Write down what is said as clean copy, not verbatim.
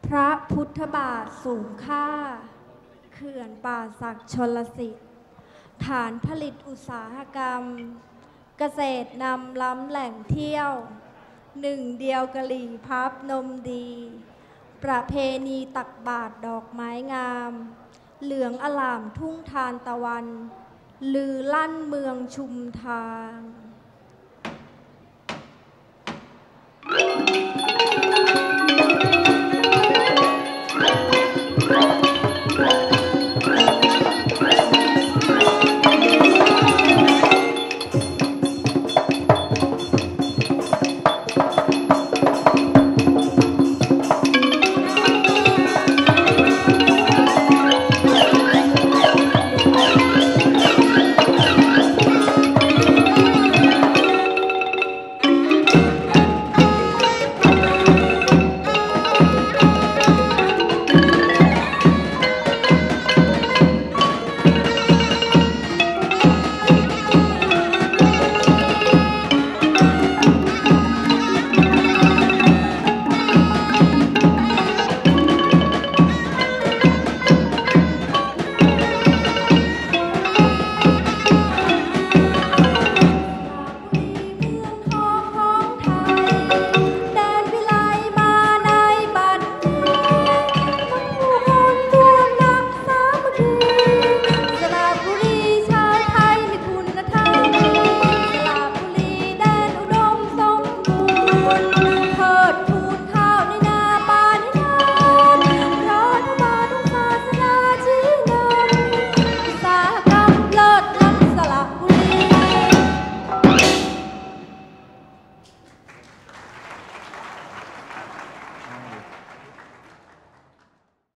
พระพุทธบาทสูงค่าเขื่อนป่าสักชลสิทธิ์ฐานผลิตอุตสาหกรรมเกษตรนำล้ำแหล่งเที่ยวหนึ่งเดียวกะหรี่พับนมดีประเพณีตักบาตรดอกไม้งามเหลืองอล่ามทุ่งทานตะวันลือลั่นเมืองชุมทาง